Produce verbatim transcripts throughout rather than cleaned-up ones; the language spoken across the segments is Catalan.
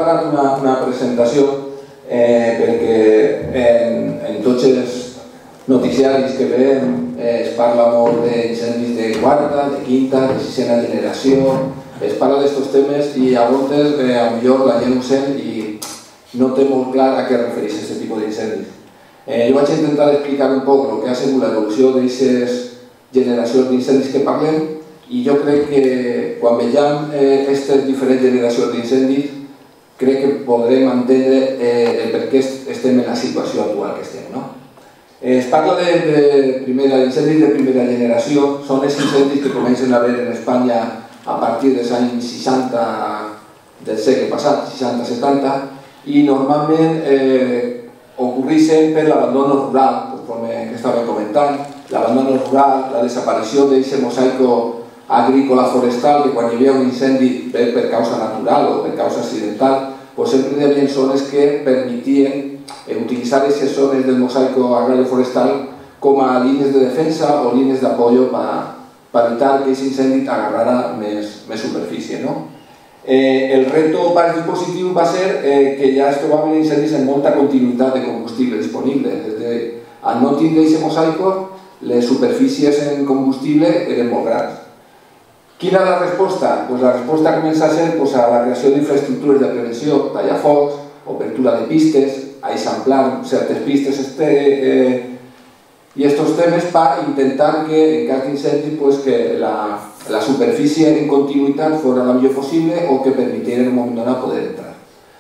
preparat una, una presentació eh, perquè en, en tots els noticiaris que veiem eh, es parla molt d'incendis de quarta, de quinta, de sisena generació, es parla d'estos temes i a voltes eh, a millor la gent ho sent i no té molt clar a què refereix aquest tipus d'incendis. Eh, jo vaig intentar explicar un poc el que ha sigut l'evolució d'aquestes generacions d'incendis que parlem i jo crec que quan vegem aquestes eh, diferents generacions d'incendis crec que podrem entendre eh, el per què estem en la situació actual que estem. No? Eh, es parla de, de primera, incendis de primera generació, són els incendis que comencen a haver en Espanya a partir dels anys seixanta del segle passat, seixanta setanta, i normalment eh, ocorreixen per l'abandono rural, conforme que estava comentant, l'abandono rural, la desaparició d'aquest mosaico agrícola forestal, que quan hi havia un incendi bé per causa natural o per causa accidental, pues sempre hi havia zones que permetien eh, utilitzar aquestes zones del mosaico agrario forestal com a línies de defensa o línies d'apoyo per evitar que aquest incendis agarrara més, més superfície. No? Eh, el reto per al dispositiu va ser eh, que ja es trobaven incendis en molta continuïtat de combustible disponible. Des de, al no tindre aquest mosaico, les superfícies en combustible eren molt grans. Quina és la resposta? Pues la resposta comença a ser pues, a la creació d'infraestructures de prevenció, tallafocs, obertura de pistes, a eixamplar certes pistes este, eh, i aquests temes per intentar que en cas d'incendi pues, que la, la superfície en continuïtat fos la millor possible o que permetiera en un moment donat poder entrar.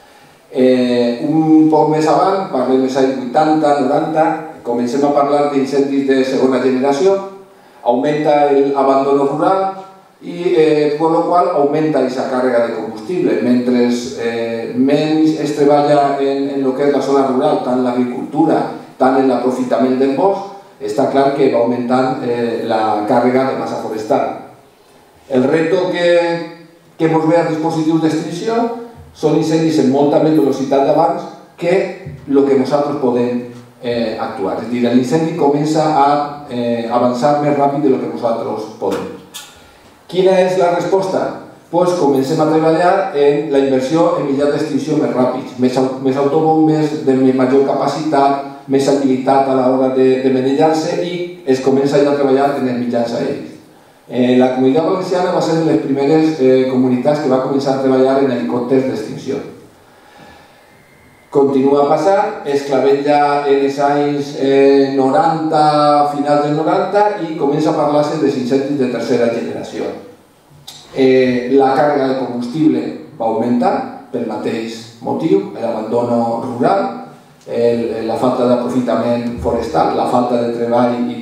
Eh, un poc més avant, parlem dels anys vuitanta, noranta, comencem a parlar d'incendis de segona generació, augmenta l'abandono rural, i eh, per la qual augmenta aquesta càrrega de combustible. Mentre eh, menys es treballa en, en el que és la zona rural, tant en l'agricultura, tant en l'aprofitament del bosc, està clar que va augmentant eh, la càrrega de massa forestal. El reto que, que ens ve als dispositius d'extinció són incendis en molta més velocitat d'abans que el que nosaltres podem eh, actuar. És a dir, l'incendi comença a eh, avançar més ràpid del que nosaltres podem. Quina és la resposta? Doncs comencem a treballar en la inversió en mitjans d'extinció més ràpids, més, més autònom, més, de major capacitat, més habilitat a l'hora de, de manejar-se i es comença ja a treballar en els mitjans aèris. Eh, la Comunitat Valenciana va ser de les primeres eh, comunitats que va començar a treballar en helicòpters d'extinció. Continua passant, es clavella en els anys eh, noranta, finals del noranta, i comença a parlar-se dels incendis de tercera generació. Eh, la càrrega de combustible va augmentar pel mateix motiu, l'abandono rural, el, la falta d'aprofitament forestal, la falta de treball i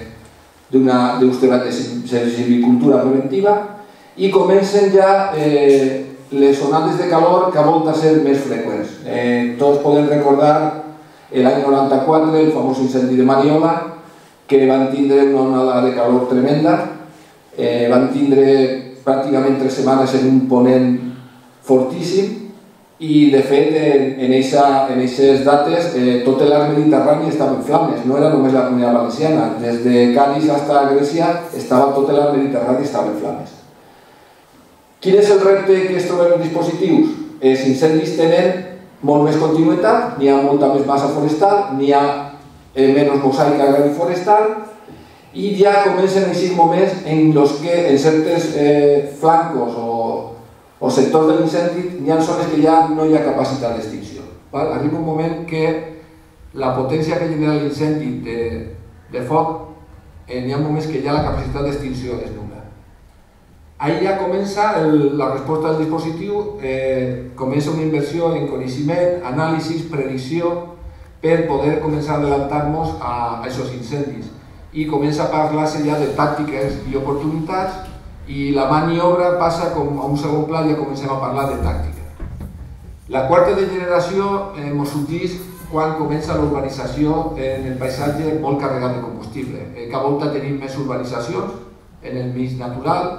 d'uns treballs de silvicultura preventiva, i comencen ja eh, les onades de calor que volen ser més freqüents. Eh, tots podem recordar l'any noranta-quatre, el famós incendi de Mariola, que van tindre una onada de calor tremenda, eh, van tindre pràcticament tres setmanes en un ponent fortíssim i, de fet, en aquestes dates eh, tot l'arc mediterrani estava en flames, no era només la Comunitat Valenciana, des de Cádiz fins a Grècia estava tot l'arc mediterrani estava en flames. Quin és el repte que es troben els dispositius? Els incendis tenen molt més continuïtat, n'hi ha molta més massa forestal, n'hi ha menys mosaic agroforestal i ja comencen a existir moments en els que en certs flancos o sectors de l'incendi n'hi ha zones que ja no hi ha capacitat d'extinció. Arriba un moment que la potència que genera l'incendi de foc, n'hi ha moments que ja la capacitat d'extinció és nul·la. Ahí ja comença la resposta del dispositiu, comença una inversió en coneixement, anàlisi, predicció, per poder començar a adelantar-nos a aquests incendis. I comença a parlar-se ja de tàctiques i oportunitats i la maniobra passa com a un segon pla i ja comencem a parlar de tàctica. La quarta de generació ens sorgeix quan comença la urbanització en el paisatge molt carregat de combustible. Cada volta tenim més urbanitzacions en el mig natural,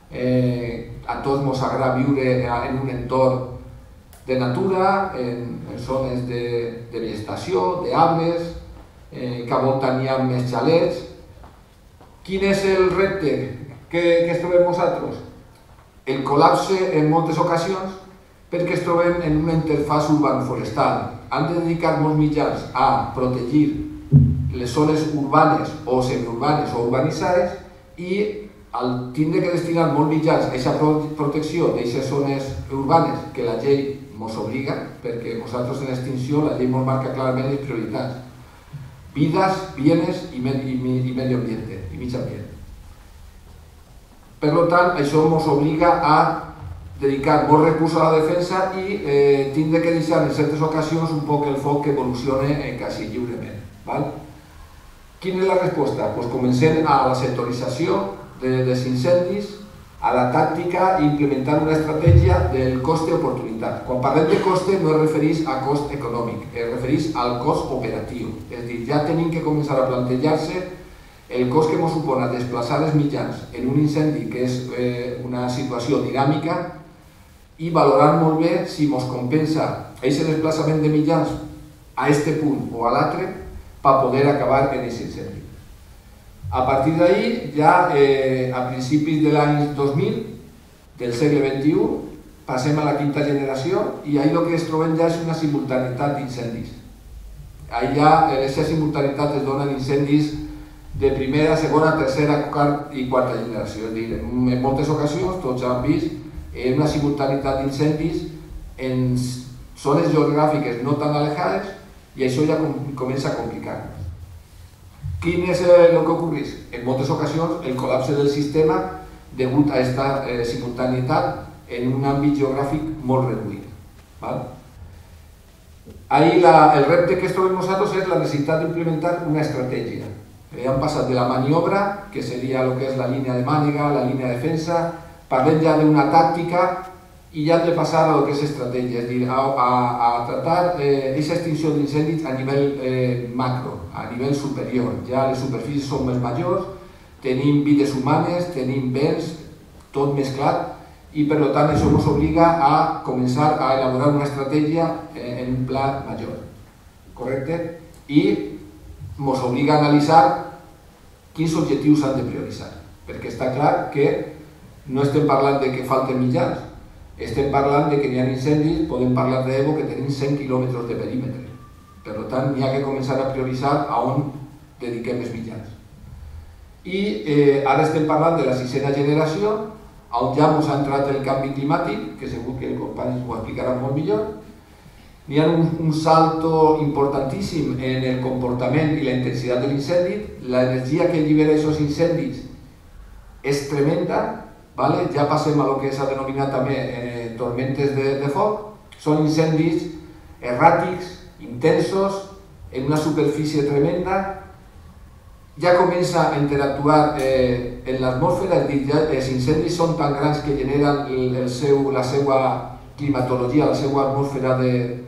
a tots ens agrada viure en un entorn de natura, en zones de vegetació, d'arbres, cada volta n'hi ha més xalets. Quin és el repte que es trobem nosaltres? El col·lapse en moltes ocasions perquè es troben en una interfàs urbano-forestal. Han de dedicar molts mitjans a protegir les zones urbanes o semiurbanes o urbanitzades i al tindre que destinar molts mitjans a aquesta protecció d'aquestes zones urbanes que la llei ens obliga, perquè nosaltres en extinció la llei ens marca clarament les prioritats: vides, bienes i medi ambiente, i mig ambient. Per tant, això ens obliga a dedicar molts recursos a la defensa i eh, tindre que deixar en certes ocasions un poc el foc que evolucione eh, quasi lliurement. Val? Quina és la resposta? Pues comencem a la sectorització de, dels incendis, a la tàctica i implementar una estratègia del coste-oportunitat. Quan parlem de coste no es refereix a cost econòmic, es refereix al cost operatiu. És a dir, ja tenim que començar a plantejar-se el cost que ens supon a desplaçar els mitjans en un incendi que és eh, una situació dinàmica i valorar molt bé si ens compensa aquest desplaçament de mitjans a aquest punt o a l'altre per poder acabar en aquest incendi. A partir d'ahí, ja eh, a principis de l'any dos mil del segle vint-i-u, passem a la quinta generació i ahir el que es trobem ja és una simultaneïtat d'incendis. Ahir ja aquesta simultaneïtat es donen incendis de primera, segona, tercera i quarta generació. És a dir, en moltes ocasions, tots han vist una simultaneïtat d'incendis en zones geogràfiques no tan alejades i això ja comença a complicar. Quin és el que ocorreix? En moltes ocasions el col·lapse del sistema degut a aquesta simultaneïtat en un àmbit geogràfic molt reduït. Ahir el repte que es trobem nosaltres és la necessitat d'implementar una estratègia. Han passat de la maniobra, que seria el que és la línia de màniga, la línia de defensa, parlem ja d'una tàctica i ja hem de passar a el que és estratègia, és a dir, a tratar aquesta extinció d'incendis a nivell macro, a nivell superior. Ja les superfícies són més majors, tenim vides humanes, tenim béns, tot mesclat, i per tant això ens obliga a començar a elaborar una estratègia en un pla major. Correcte? I ens obliga a analitzar quins objectius s'han de prioritzar, perquè està clar que no estem parlant de que falten mitjans, estem parlant de que n'hi ha incendis, podem parlar d'Evo que tenim cent quilòmetres de perímetre. Per tant, n'hi ha que començar a prioritzar a on dediquem els mitjans. I ara estem parlant de la sisena generació, on ja ens ha entrat el canvi climàtic, que segur que els companys ho explicaran molt millor. N'hi ha un salto importantíssim en el comportament i la intensitat de l'incendi. L'energia que allibera aquests incendis és tremenda. Ja passem a el que s'ha denominat també tormentes de foc. Són incendis erràtics, intensos, en una superfície tremenda. Ja comença a interactuar en l'atmosfera, és dir, els incendis són tan grans que generen la seva climatologia, la seva atmosfera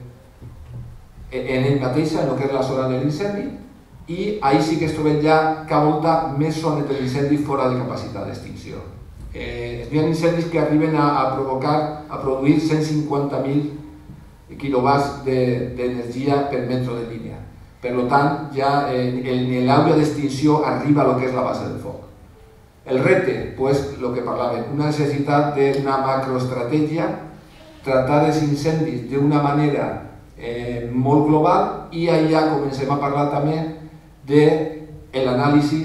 en ell mateixa, en el que és la zona de l'incendi, i ahir sí que es troben ja cada volta més zones de l'incendi fora de capacitat d'extinció. Hi ha incendis que arriben a provocar, a produir cent cinquanta mil quilowatts d'energia per metre de línia. Per tant, ja l'àrea d'extinció arriba a lo que és la base del foc. El repte, el que parlàvem, una necessitat d'una macroestratègia, tratar els incendis d'una manera molt global i allà comencem a parlar també de l'anàlisi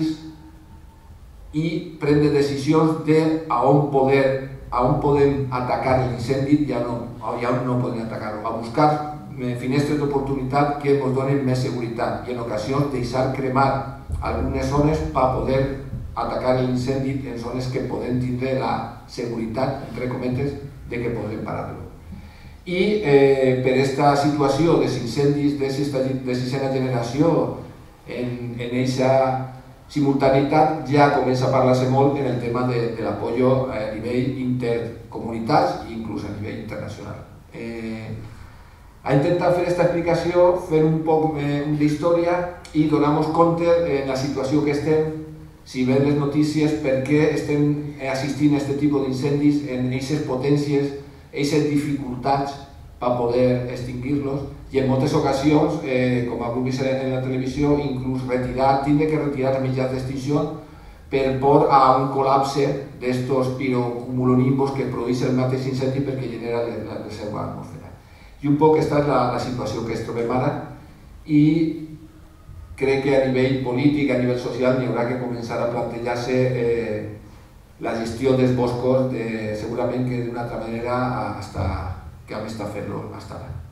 i prendre decisions de a on podem atacar l'incendi i a on no podem atacar-lo, a buscar finestres d'oportunitat que ens donen més seguretat i en ocasions deixar cremar algunes zones per poder atacar l'incendi en zones que podem tindre la seguretat, entre cometes, de que podem parar-lo. I per aquesta situació dels incendis de sisena generació en aquesta simultaneïtat ja comença a parlar-se molt en el tema de l'apoyo a nivell intercomunitats i inclús a nivell internacional. A intentar fer aquesta explicació, fer un poc d'història i donar-nos compte en la situació que estem, si veiem les notícies, per què estem assistint a aquest tipus d'incendis en aquestes potències, aquestes dificultats per poder extingir-los i en moltes ocasions, com heu vist en la televisió, inclús retirar, tindre que retirar els mitjans d'extinció per por a un col·lapse d'estos pirocumulonimbus que produeix el mateix incendi perquè genera la seva atmosfera. I un poc aquesta és la, la situació que es trobem ara i crec que a nivell polític, a nivell social, n'hi haurà que començar a plantejar-se eh, la gestió dels boscos de, segurament que d'una altra manera hasta, que hem estat fent-lo fins ara.